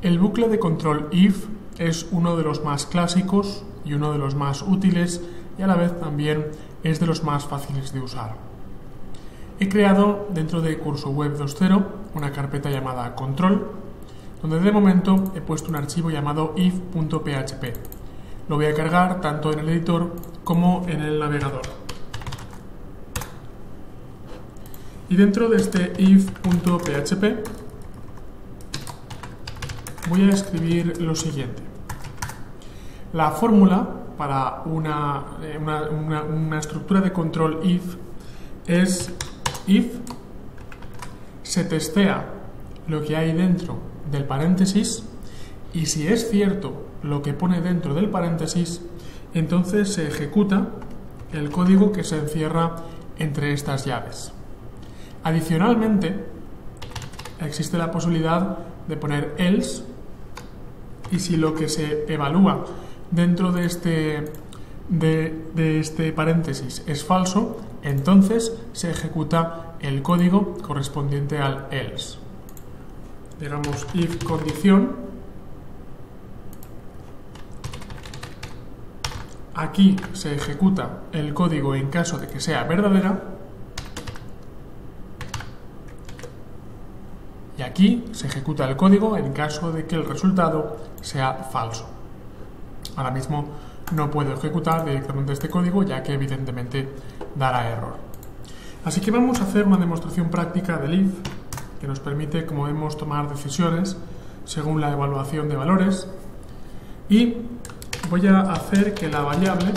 El bucle de control if es uno de los más clásicos y uno de los más útiles y a la vez también es de los más fáciles de usar. He creado dentro de Curso Web 2.0 una carpeta llamada control, donde de momento he puesto un archivo llamado if.php. Lo voy a cargar tanto en el editor como en el navegador. Y dentro de este if.php voy a escribir lo siguiente. La fórmula para una estructura de control if es if se testea lo que hay dentro del paréntesis y si es cierto lo que pone dentro del paréntesis, entonces se ejecuta el código que se encierra entre estas llaves. Adicionalmente, existe la posibilidad de poner else y si lo que se evalúa dentro de este paréntesis es falso, entonces se ejecuta el código correspondiente al else. Digamos if condición. Aquí se ejecuta el código en caso de que sea verdadera. Y aquí se ejecuta el código en caso de que el resultado sea falso. Ahora mismo no puedo ejecutar directamente este código ya que evidentemente dará error. Así que vamos a hacer una demostración práctica del if que nos permite, como vemos, tomar decisiones según la evaluación de valores y voy a hacer que la variable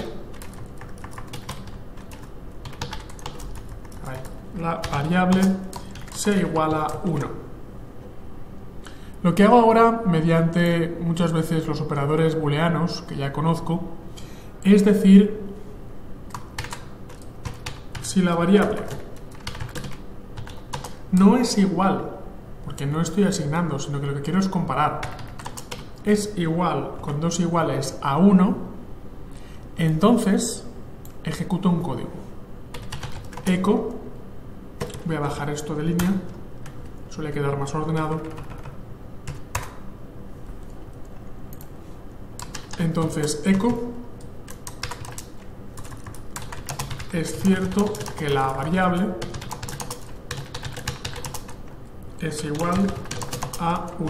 sea igual a 1. Lo que hago ahora, mediante muchas veces los operadores booleanos, que ya conozco, es decir, si la variable no es igual, porque no estoy asignando, sino que lo que quiero es comparar, es igual con dos iguales a 1, entonces ejecuto un código. Echo, voy a bajar esto de línea, suele quedar más ordenado. Entonces, echo es cierto que la variable es igual a 1.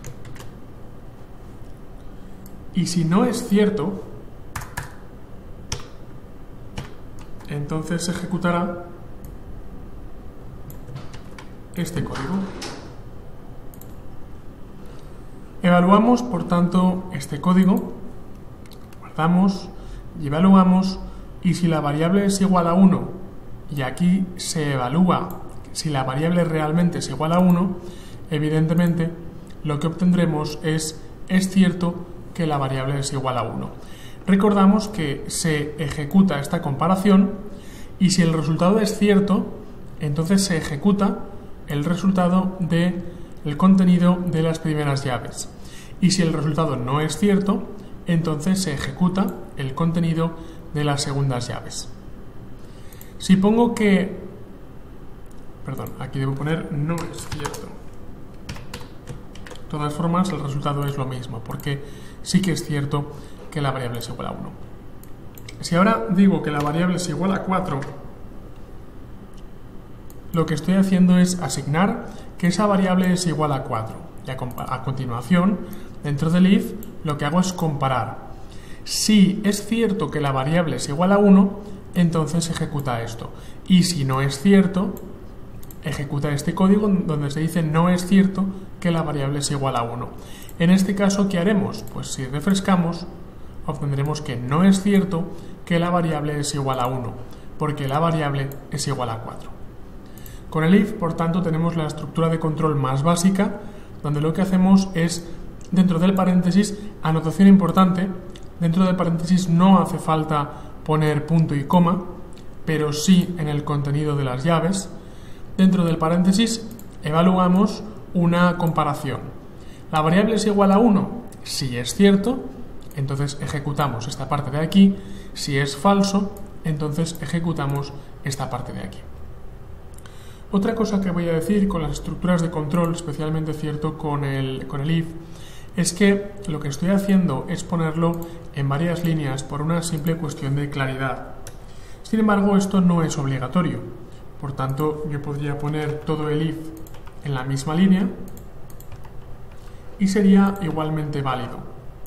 Y si no es cierto, entonces se ejecutará este código. Evaluamos, por tanto, este código. Guardamos y evaluamos y si la variable es igual a 1 y aquí se evalúa si la variable realmente es igual a 1, evidentemente lo que obtendremos es cierto que la variable es igual a 1. Recordamos que se ejecuta esta comparación y si el resultado es cierto, entonces se ejecuta el resultado del contenido de las primeras llaves. Y si el resultado no es cierto, entonces se ejecuta el contenido de las segundas llaves. Si pongo que... Perdón, aquí debo poner no es cierto. De todas formas, el resultado es lo mismo, porque sí que es cierto que la variable es igual a 1. Si ahora digo que la variable es igual a 4, lo que estoy haciendo es asignar que esa variable es igual a 4. Y a continuación, dentro del if, lo que hago es comparar. Si es cierto que la variable es igual a 1, entonces ejecuta esto. Y si no es cierto, ejecuta este código donde se dice no es cierto que la variable es igual a 1. En este caso, ¿qué haremos? Pues si refrescamos, obtendremos que no es cierto que la variable es igual a 1, porque la variable es igual a 4. Con el if, por tanto, tenemos la estructura de control más básica, donde lo que hacemos es, dentro del paréntesis, anotación importante, dentro del paréntesis no hace falta poner punto y coma, pero sí en el contenido de las llaves. Dentro del paréntesis evaluamos una comparación. ¿La variable es igual a 1? Si es cierto, entonces ejecutamos esta parte de aquí. Si es falso, entonces ejecutamos esta parte de aquí. Otra cosa que voy a decir con las estructuras de control, especialmente cierto con el if, es que lo que estoy haciendo es ponerlo en varias líneas por una simple cuestión de claridad. Sin embargo, esto no es obligatorio. Por tanto, yo podría poner todo el if en la misma línea y sería igualmente válido.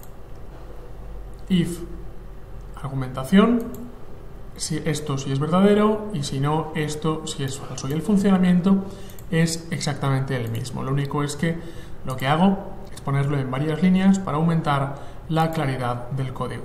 If, argumentación, si esto sí es verdadero y si no, esto sí es falso. Y el funcionamiento es exactamente el mismo. Lo único es que lo que hago es ponerlo en varias líneas para aumentar la claridad del código.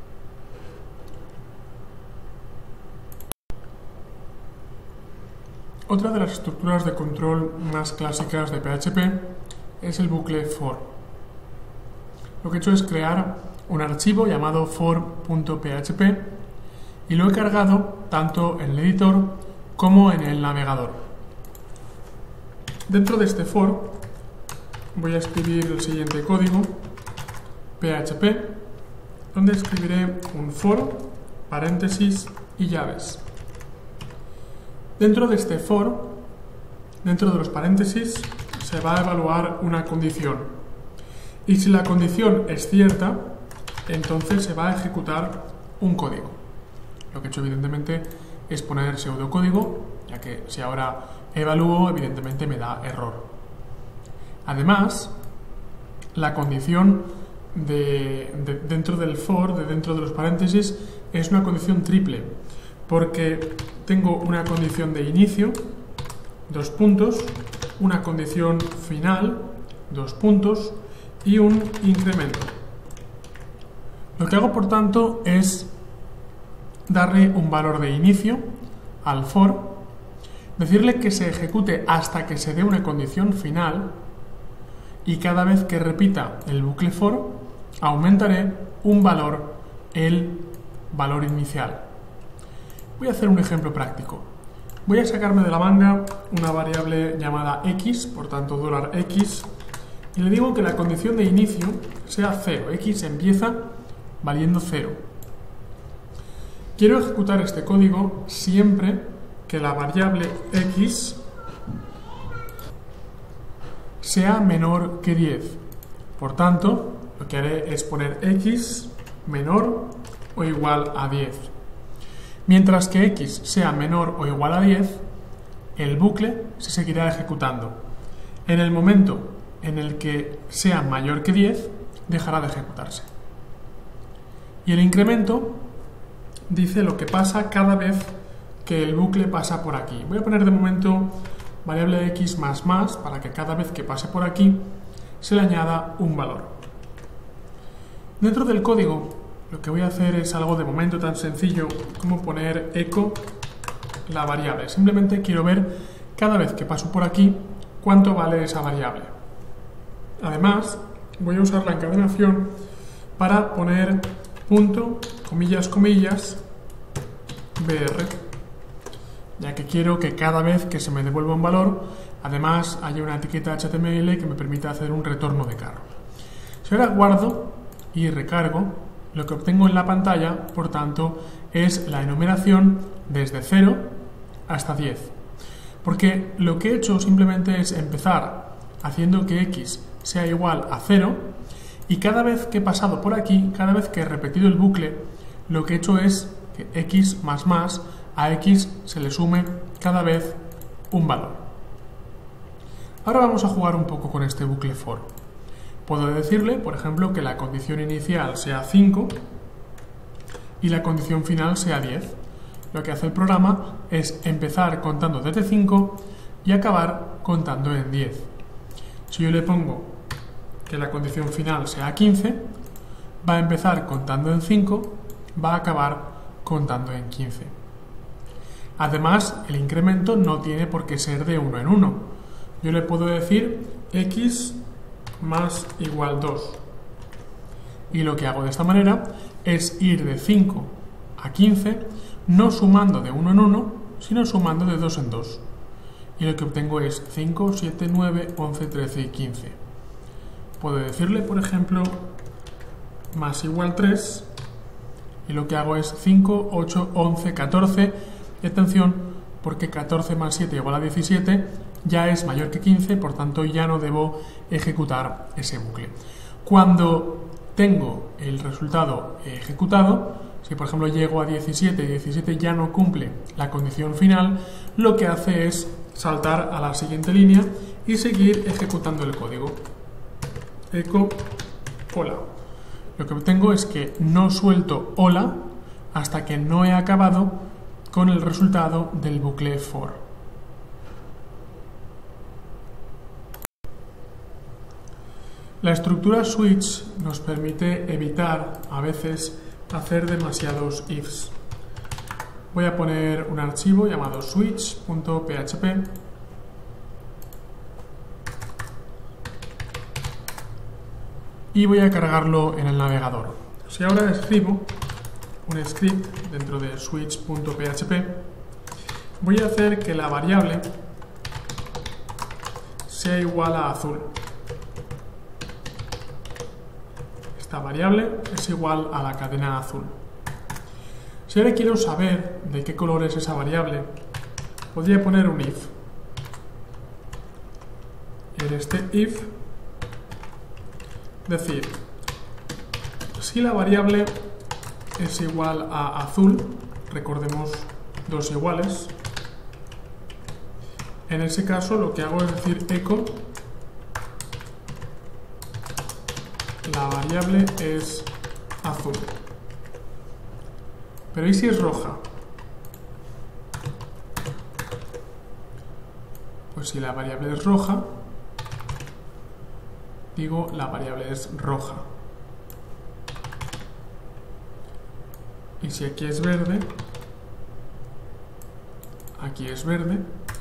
Otra de las estructuras de control más clásicas de PHP es el bucle for. Lo que he hecho es crear un archivo llamado for.php y lo he cargado tanto en el editor como en el navegador. Dentro de este for voy a escribir el siguiente código, PHP, donde escribiré un for, paréntesis y llaves. Dentro de este for, dentro de los paréntesis, se va a evaluar una condición. Y si la condición es cierta, entonces se va a ejecutar un código. Lo que he hecho evidentemente es poner pseudocódigo, ya que si ahora evalúo, evidentemente me da error. Además, la condición dentro del for, dentro de los paréntesis, es una condición triple, porque tengo una condición de inicio, 2 puntos, una condición final, 2 puntos, y un incremento. Lo que hago, por tanto, es darle un valor de inicio al for, decirle que se ejecute hasta que se dé una condición final, y cada vez que repita el bucle for, aumentaré un valor, el valor inicial. Voy a hacer un ejemplo práctico. Voy a sacarme de la manga una variable llamada x, por tanto $x, y le digo que la condición de inicio sea 0. X empieza valiendo 0. Quiero ejecutar este código siempre que la variable x sea menor que 10. Por tanto, lo que haré es poner x menor o igual a 10. Mientras que x sea menor o igual a 10, el bucle se seguirá ejecutando. En el momento en el que sea mayor que 10, dejará de ejecutarse. Y el incremento dice lo que pasa cada vez que el bucle pasa por aquí. Voy a poner de momento variable x más para que cada vez que pase por aquí se le añada un valor. Dentro del código lo que voy a hacer es algo de momento tan sencillo como poner echo la variable. Simplemente quiero ver cada vez que paso por aquí cuánto vale esa variable. Además, voy a usar la encadenación para poner punto, comillas, comillas, br, ya que quiero que cada vez que se me devuelva un valor, además haya una etiqueta HTML que me permita hacer un retorno de carro. Si ahora guardo y recargo, lo que obtengo en la pantalla, por tanto, es la enumeración desde 0 hasta 10. Porque lo que he hecho simplemente es empezar haciendo que x sea igual a 0 y cada vez que he pasado por aquí, cada vez que he repetido el bucle, lo que he hecho es que x más a x se le sume cada vez un valor. Ahora vamos a jugar un poco con este bucle for. Puedo decirle, por ejemplo, que la condición inicial sea 5 y la condición final sea 10. Lo que hace el programa es empezar contando desde 5 y acabar contando en 10. Si yo le pongo que la condición final sea 15, va a empezar contando en 5, va a acabar contando en 15. Además, el incremento no tiene por qué ser de 1 en 1. Yo le puedo decir x más igual 2. Y lo que hago de esta manera es ir de 5 a 15, no sumando de 1 en 1, sino sumando de 2 en 2. Y lo que obtengo es 5, 7, 9, 11, 13 y 15. Puedo decirle, por ejemplo, más igual 3, y lo que hago es 5, 8, 11, 14, y atención, porque 14 más 7 igual a 17, ya es mayor que 15, por tanto ya no debo ejecutar ese bucle. Cuando tengo el resultado ejecutado, si por ejemplo llego a 17 y 17 ya no cumple la condición final, lo que hace es saltar a la siguiente línea y seguir ejecutando el código. Echo hola. Lo que obtengo es que no suelto hola hasta que no he acabado con el resultado del bucle for. La estructura switch nos permite evitar a veces hacer demasiados ifs. Voy a poner un archivo llamado switch.php y voy a cargarlo en el navegador. Si ahora escribo un script dentro de switch.php, voy a hacer que la variable sea igual a azul. Esta variable es igual a la cadena azul. Si ahora quiero saber de qué color es esa variable, podría poner un if. En este if, decir, si la variable es igual a azul, recordemos dos iguales, en ese caso lo que hago es decir echo, la variable es azul. Pero ¿y si es roja? Pues si la variable es roja, digo la variable es roja. Y si aquí es verde, aquí es verde.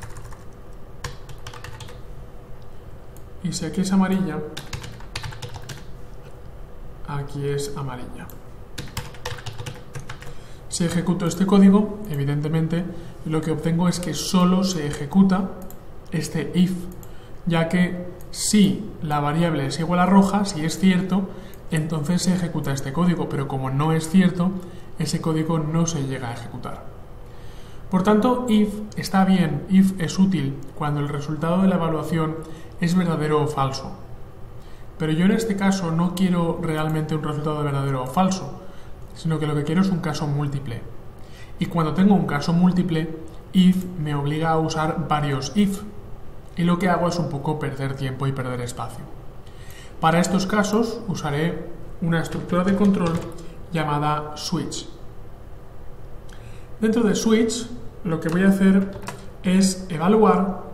Y si aquí es amarilla, aquí es amarilla. Si ejecuto este código, evidentemente lo que obtengo es que solo se ejecuta este if, ya que si la variable es igual a roja, si es cierto, entonces se ejecuta este código, pero como no es cierto, ese código no se llega a ejecutar. Por tanto, if está bien, if es útil cuando el resultado de la evaluación es verdadero o falso. Pero yo en este caso no quiero realmente un resultado verdadero o falso, sino que lo que quiero es un caso múltiple. Y cuando tengo un caso múltiple, if me obliga a usar varios if. Y lo que hago es un poco perder tiempo y perder espacio. Para estos casos usaré una estructura de control llamada switch. Dentro de switch lo que voy a hacer es evaluar,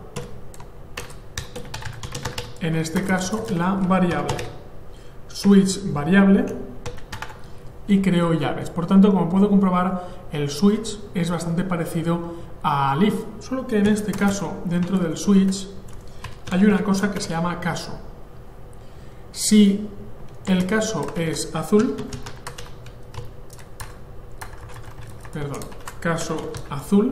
en este caso, la variable. Switch variable y creo llaves. Por tanto, como puedo comprobar, el switch es bastante parecido al if, solo que en este caso, dentro del switch, hay una cosa que se llama caso. Si el caso es azul, caso azul,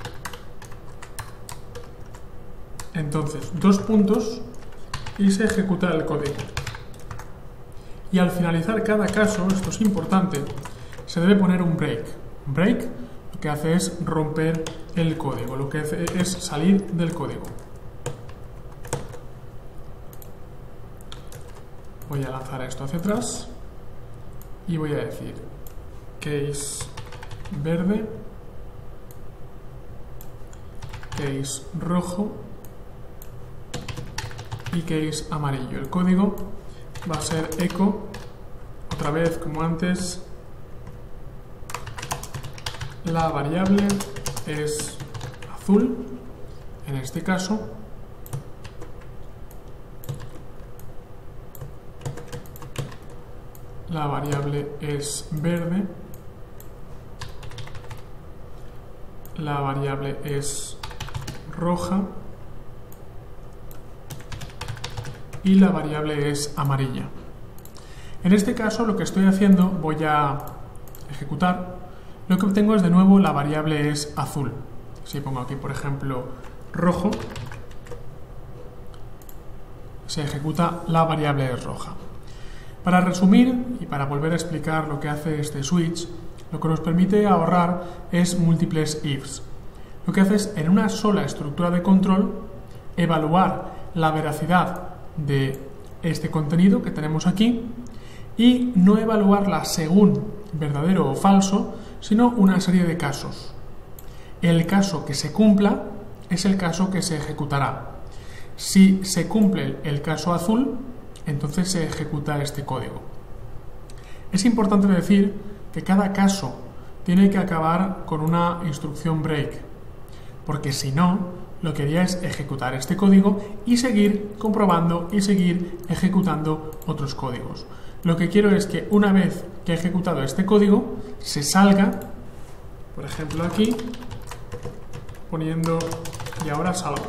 entonces dos puntos y se ejecuta el código. Y al finalizar cada caso, esto es importante, se debe poner un break. Un break lo que hace es romper el código, lo que hace es salir del código. Voy a lanzar esto hacia atrás y voy a decir case verde, case rojo y case amarillo. El código va a ser echo, otra vez como antes, la variable es azul, en este caso, la variable es verde, la variable es roja y la variable es amarilla. En este caso lo que estoy haciendo, voy a ejecutar, lo que obtengo es de nuevo la variable es azul. Si pongo aquí por ejemplo rojo, se ejecuta la variable es roja. Para resumir y para volver a explicar lo que hace este switch, lo que nos permite ahorrar es múltiples ifs. Lo que hace es, en una sola estructura de control, evaluar la veracidad de este contenido que tenemos aquí y no evaluarla según verdadero o falso, sino una serie de casos. El caso que se cumpla es el caso que se ejecutará. Si se cumple el caso azul, entonces se ejecuta este código. Es importante decir que cada caso tiene que acabar con una instrucción break, porque si no, lo que haría es ejecutar este código y seguir comprobando y seguir ejecutando otros códigos. Lo que quiero es que una vez que he ejecutado este código, se salga, por ejemplo aquí, poniendo y ahora salgo.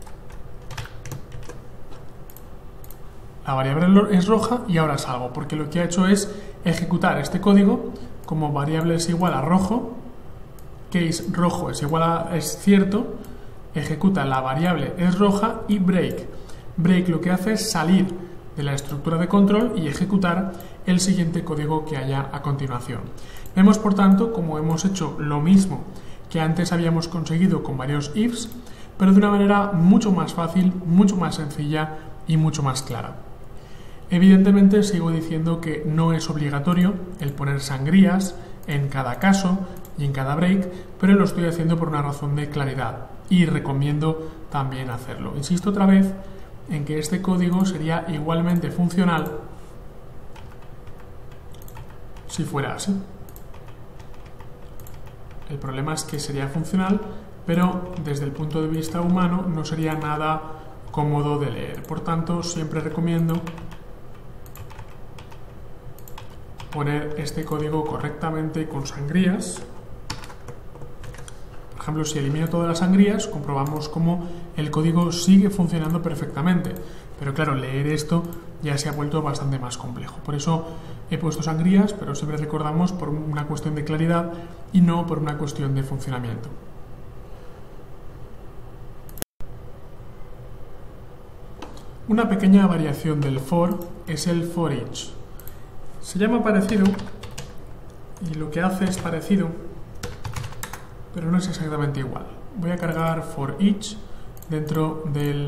La variable es roja y ahora salgo, porque lo que ha hecho es ejecutar este código como variable es igual a rojo, case rojo es igual a es cierto, ejecuta la variable es roja y break. Break lo que hace es salir de la estructura de control y ejecutar el siguiente código que haya a continuación. Vemos, por tanto, como hemos hecho lo mismo que antes habíamos conseguido con varios ifs, pero de una manera mucho más fácil, mucho más sencilla y mucho más clara. Evidentemente sigo diciendo que no es obligatorio el poner sangrías en cada caso y en cada break, pero lo estoy haciendo por una razón de claridad y recomiendo también hacerlo. Insisto otra vez en que este código sería igualmente funcional si fuera así. El problema es que sería funcional, pero desde el punto de vista humano no sería nada cómodo de leer. Por tanto, siempre recomiendo poner este código correctamente con sangrías. Por ejemplo, si elimino todas las sangrías, comprobamos cómo el código sigue funcionando perfectamente. Pero claro, leer esto ya se ha vuelto bastante más complejo. Por eso he puesto sangrías, pero siempre recordamos por una cuestión de claridad y no por una cuestión de funcionamiento. Una pequeña variación del for es el for each. Se llama parecido y lo que hace es parecido, pero no es exactamente igual. Voy a cargar for each dentro del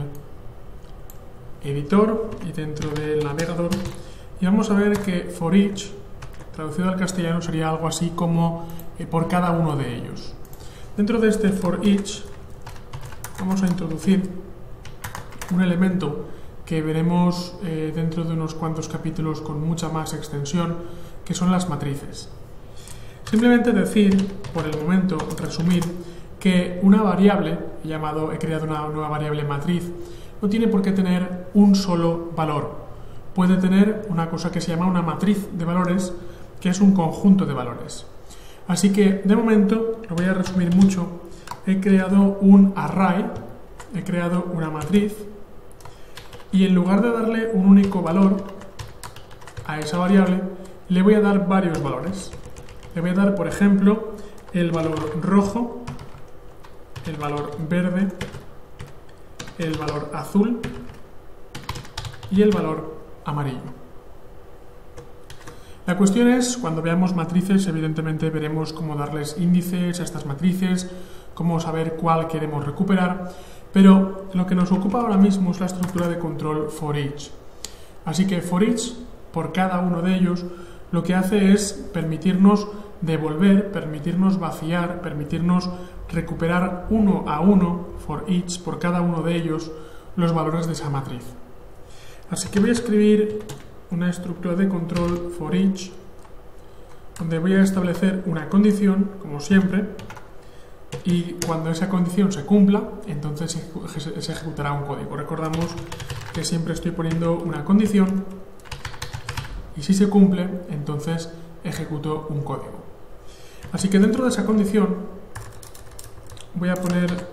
editor y dentro del navegador y vamos a ver que for each, traducido al castellano, sería algo así como por cada uno de ellos. Dentro de este for each vamos a introducir un elemento que veremos dentro de unos cuantos capítulos con mucha más extensión, que son las matrices. Simplemente decir, por el momento, resumir, que una variable, he creado una nueva variable matriz, no tiene por qué tener un solo valor. Puede tener una cosa que se llama una matriz de valores, que es un conjunto de valores. Así que, de momento, lo voy a resumir mucho, he creado un array, he creado una matriz, y en lugar de darle un único valor a esa variable, le voy a dar varios valores. Le voy a dar, por ejemplo, el valor rojo, el valor verde, el valor azul y el valor amarillo. La cuestión es, cuando veamos matrices, evidentemente veremos cómo darles índices a estas matrices, cómo saber cuál queremos recuperar, pero lo que nos ocupa ahora mismo es la estructura de control for each. Así que for each, por cada uno de ellos, lo que hace es permitirnos devolver, permitirnos vaciar, permitirnos recuperar uno a uno, for each, por cada uno de ellos, los valores de esa matriz. Así que voy a escribir una estructura de control for each, donde voy a establecer una condición, como siempre, y cuando esa condición se cumpla, entonces se ejecutará un código. Recordamos que siempre estoy poniendo una condición y si se cumple, entonces ejecuto un código. Así que dentro de esa condición voy a poner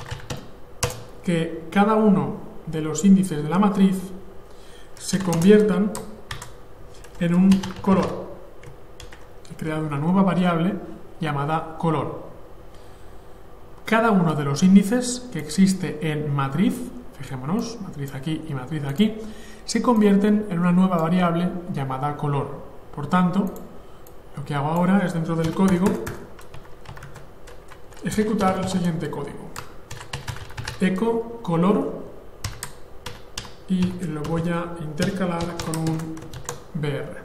que cada uno de los índices de la matriz se conviertan en un color. He creado una nueva variable llamada color. Cada uno de los índices que existe en matriz, fijémonos, matriz aquí y matriz aquí, se convierten en una nueva variable llamada color. Por tanto, lo que hago ahora es, dentro del código, ejecutar el siguiente código. Echo color y lo voy a intercalar con un BR.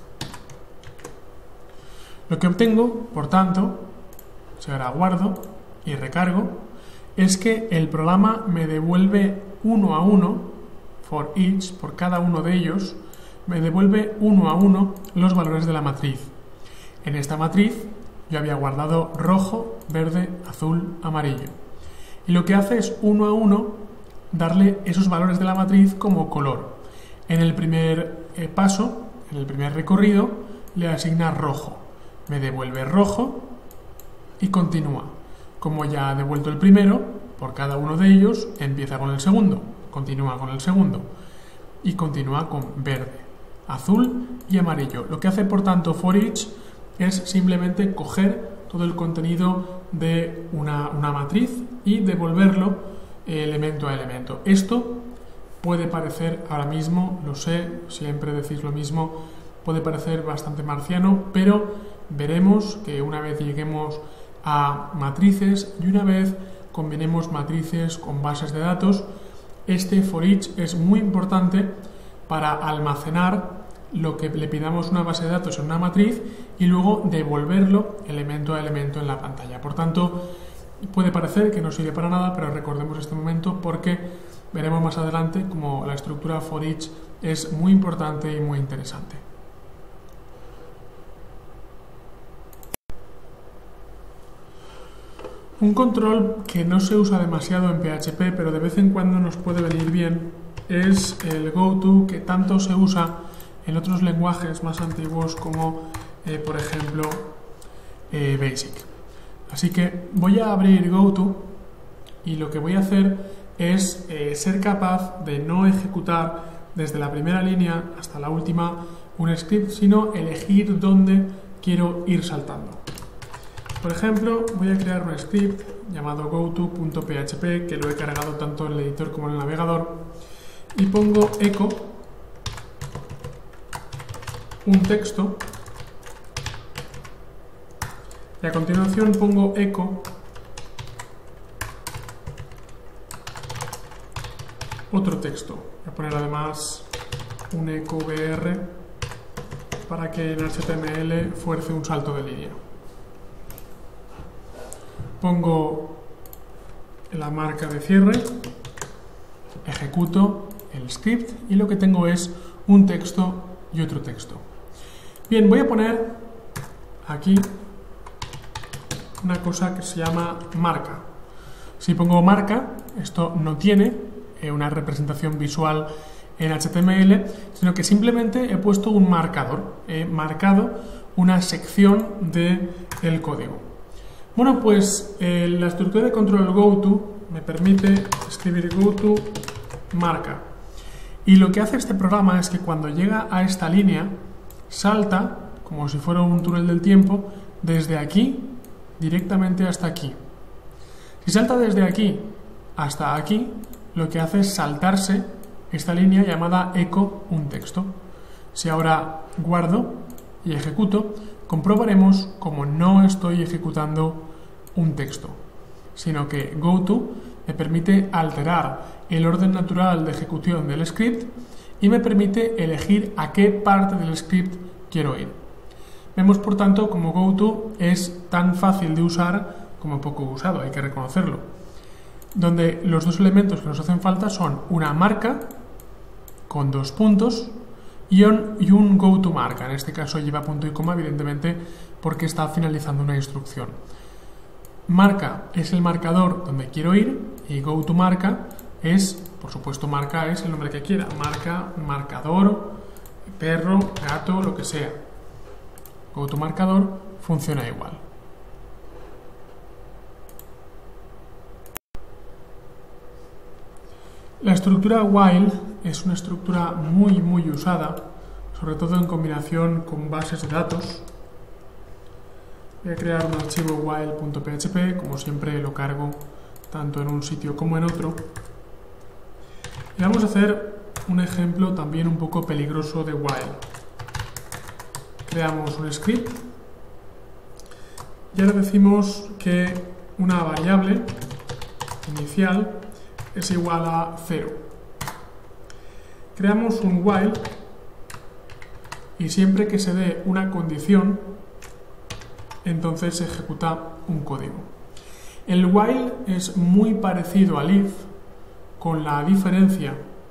Lo que obtengo, por tanto, si ahora guardo y recargo, es que el programa me devuelve uno a uno, for each, por cada uno de ellos, me devuelve uno a uno los valores de la matriz. En esta matriz yo había guardado rojo, verde, azul, amarillo. Y lo que hace es uno a uno darle esos valores de la matriz como color. En el primer paso, en el primer recorrido, le asigna rojo. Me devuelve rojo y continúa. Como ya ha devuelto el primero, por cada uno de ellos empieza con el segundo, continúa con el segundo y continúa con verde, azul y amarillo. Lo que hace, por tanto, for each es simplemente coger todo el contenido de una matriz y devolverlo elemento a elemento. Esto puede parecer, ahora mismo, lo sé, siempre decís lo mismo, puede parecer bastante marciano, pero veremos que una vez lleguemos a matrices y una vez combinemos matrices con bases de datos, este for each es muy importante para almacenar lo que le pidamos una base de datos en una matriz y luego devolverlo elemento a elemento en la pantalla. Por tanto, puede parecer que no sirve para nada, pero recordemos este momento porque veremos más adelante cómo la estructura for each es muy importante y muy interesante. Un control que no se usa demasiado en PHP, pero de vez en cuando nos puede venir bien, es el goto, que tanto se usa en otros lenguajes más antiguos como, por ejemplo, Basic. Así que voy a abrir goto y lo que voy a hacer es ser capaz de no ejecutar desde la primera línea hasta la última un script, sino elegir dónde quiero ir saltando. Por ejemplo, voy a crear un script llamado goto.php que lo he cargado tanto en el editor como en el navegador y pongo echo un texto y a continuación pongo echo otro texto. Voy a poner además un echo br para que en HTML fuerce un salto de línea. Pongo la marca de cierre, ejecuto el script y lo que tengo es un texto y otro texto. Bien, voy a poner aquí una cosa que se llama marca. Si pongo marca, esto no tiene una representación visual en HTML, sino que simplemente he puesto un marcador, he marcado una sección del código. Bueno, pues la estructura de control goto me permite escribir goto marca. Y lo que hace este programa es que cuando llega a esta línea, salta, como si fuera un túnel del tiempo, desde aquí directamente hasta aquí. Si salta desde aquí hasta aquí, lo que hace es saltarse esta línea llamada echo un texto. Si ahora guardo y ejecuto, comprobaremos como no estoy ejecutando un texto, sino que goto me permite alterar el orden natural de ejecución del script y me permite elegir a qué parte del script quiero ir. Vemos, por tanto, como goto es tan fácil de usar como poco usado, hay que reconocerlo, donde los dos elementos que nos hacen falta son una marca con dos puntos y un goto marca. En este caso lleva punto y coma, evidentemente, porque está finalizando una instrucción. Marca es el marcador donde quiero ir y goto marca es, por supuesto, marca es el nombre que quiera, marca, marcador, perro, gato, lo que sea. Goto marcador funciona igual. La estructura while es una estructura muy usada, sobre todo en combinación con bases de datos. Voy a crear un archivo while.php, como siempre lo cargo tanto en un sitio como en otro. Y vamos a hacer un ejemplo también un poco peligroso de while. Creamos un script y ahora decimos que una variable inicial es igual a 0. creamos un while y siempre que se dé una condición, entonces se ejecuta un código. El while es muy parecido al if, con la diferencia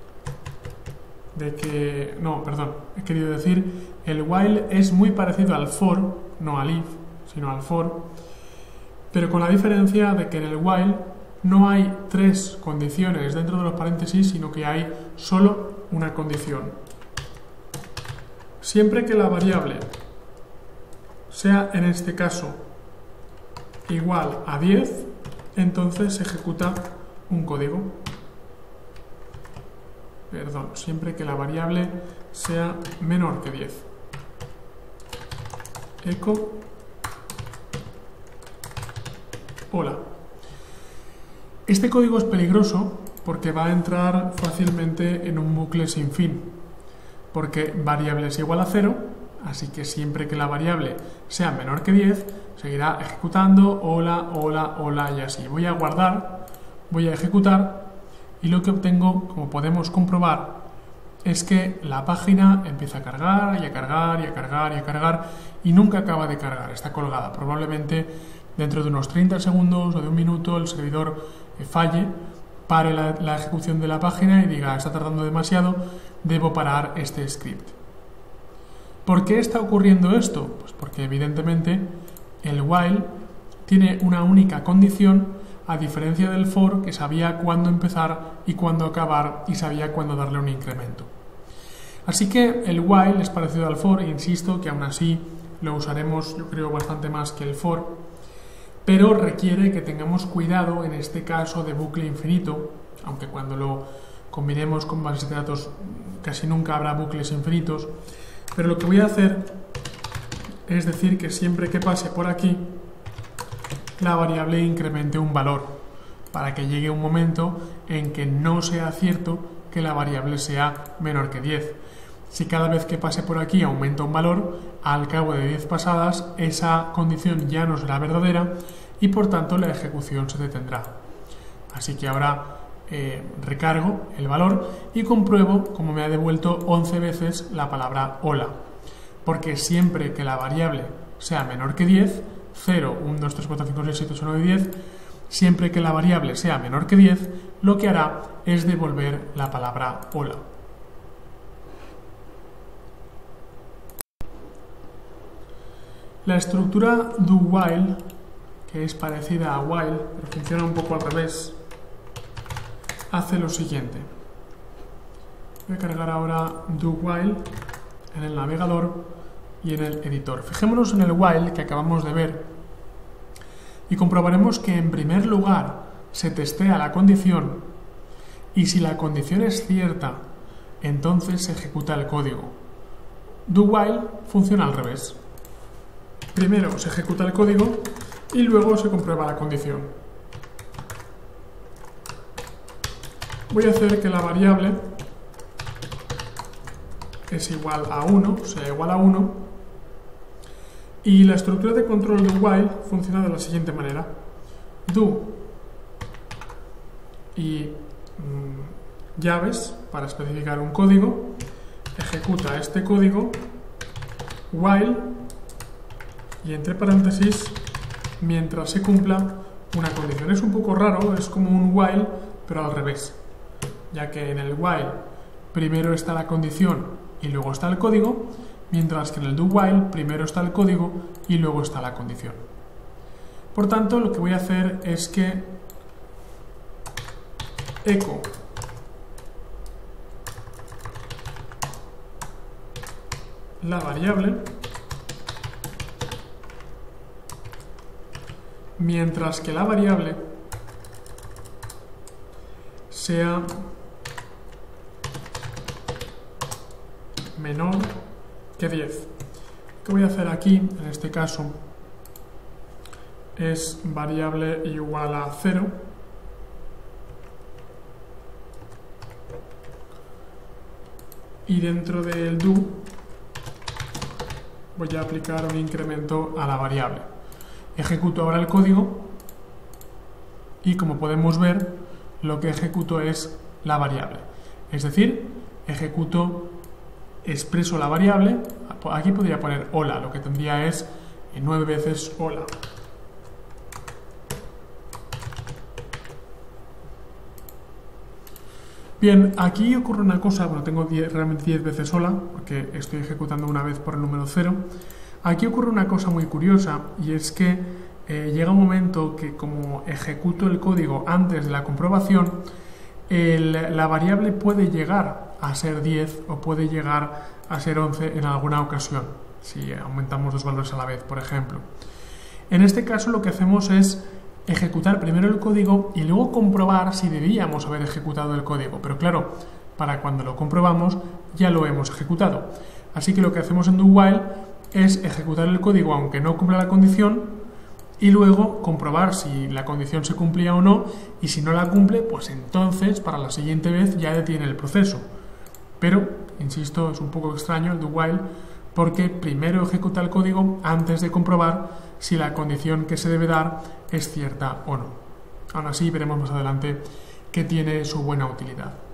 de que... No, perdón, he querido decir, el while es muy parecido al for, no al if, sino al for, pero con la diferencia de que en el while no hay 3 condiciones dentro de los paréntesis, sino que hay solo una condición. Siempre que la variable sea, en este caso, igual a 10, entonces se ejecuta un código. Perdón, siempre que la variable sea menor que 10. Echo hola. Este código es peligroso porque va a entrar fácilmente en un bucle sin fin, porque variable es igual a 0, así que siempre que la variable sea menor que 10, seguirá ejecutando hola, hola, hola y así. Voy a guardar, voy a ejecutar y lo que obtengo, como podemos comprobar, es que la página empieza a cargar y a cargar y a cargar y a cargar y nunca acaba de cargar, está colgada. Probablemente dentro de unos 30 segundos o de un minuto el servidor falle, pare la ejecución de la página y diga está tardando demasiado, debo parar este script. ¿Por qué está ocurriendo esto? Pues porque evidentemente el while tiene una única condición, a diferencia del for, que sabía cuándo empezar y cuándo acabar y sabía cuándo darle un incremento. Así que el while es parecido al for, e insisto que aún así lo usaremos yo creo bastante más que el for, pero requiere que tengamos cuidado en este caso de bucle infinito, aunque cuando lo combinemos con bases de datos casi nunca habrá bucles infinitos, pero lo que voy a hacer es decir que siempre que pase por aquí la variable incremente un valor, para que llegue un momento en que no sea cierto que la variable sea menor que 10. Si cada vez que pase por aquí aumenta un valor, al cabo de 10 pasadas esa condición ya no será verdadera y por tanto la ejecución se detendrá. Así que ahora recargo el valor y compruebo como me ha devuelto 11 veces la palabra hola, porque siempre que la variable sea menor que 10, 0, 1, 2, 3, 4, 5, 6, 7, 8, 9, 10, siempre que la variable sea menor que 10, lo que hará es devolver la palabra hola. La estructura do while, que es parecida a while, pero funciona un poco al revés, hace lo siguiente. Voy a cargar ahora do while en el navegador y en el editor. Fijémonos en el while que acabamos de ver y comprobaremos que en primer lugar se testea la condición y si la condición es cierta, entonces se ejecuta el código. Do while funciona al revés. Primero se ejecuta el código y luego se comprueba la condición. Voy a hacer que la variable es igual a 1, sea igual a 1, y la estructura de control do while funciona de la siguiente manera. Do y llaves para especificar un código, ejecuta este código, while, y entre paréntesis, mientras se cumpla una condición. Es un poco raro, es como un while, pero al revés, ya que en el while primero está la condición y luego está el código, mientras que en el do while primero está el código y luego está la condición. Por tanto, lo que voy a hacer es que echo la variable mientras que la variable sea menor que 10. Lo que voy a hacer aquí, en este caso, es variable igual a 0 y dentro del do voy a aplicar un incremento a la variable. Ejecuto ahora el código y como podemos ver lo que ejecuto es la variable. Es decir, ejecuto, expreso la variable, aquí podría poner hola, lo que tendría es 9 veces hola. Bien, aquí ocurre una cosa, bueno, tengo realmente 10 veces hola, porque estoy ejecutando una vez por el número 0. Aquí ocurre una cosa muy curiosa, y es que llega un momento que como ejecuto el código antes de la comprobación, la variable puede llegar a ser 10 o puede llegar a ser 11 en alguna ocasión, si aumentamos dos valores a la vez, por ejemplo. En este caso lo que hacemos es ejecutar primero el código y luego comprobar si debíamos haber ejecutado el código, pero claro, para cuando lo comprobamos ya lo hemos ejecutado. Así que lo que hacemos en do-while es ejecutar el código aunque no cumpla la condición y luego comprobar si la condición se cumplía o no, y si no la cumple, pues entonces para la siguiente vez ya detiene el proceso. Pero, insisto, es un poco extraño el do-while porque primero ejecuta el código antes de comprobar si la condición que se debe dar es cierta o no. Aún así, veremos más adelante que tiene su buena utilidad.